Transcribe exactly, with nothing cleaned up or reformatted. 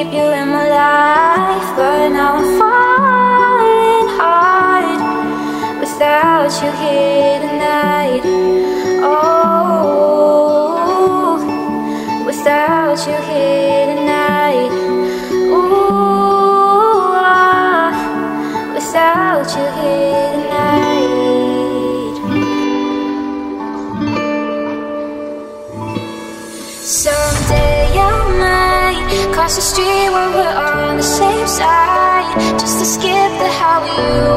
keep you in my life, but now I'm falling hard without you here tonight. Oh, without you here tonight. Ooh, ah, without you here tonight. Someday I might cross the street when we're on the same side, just to skip the how we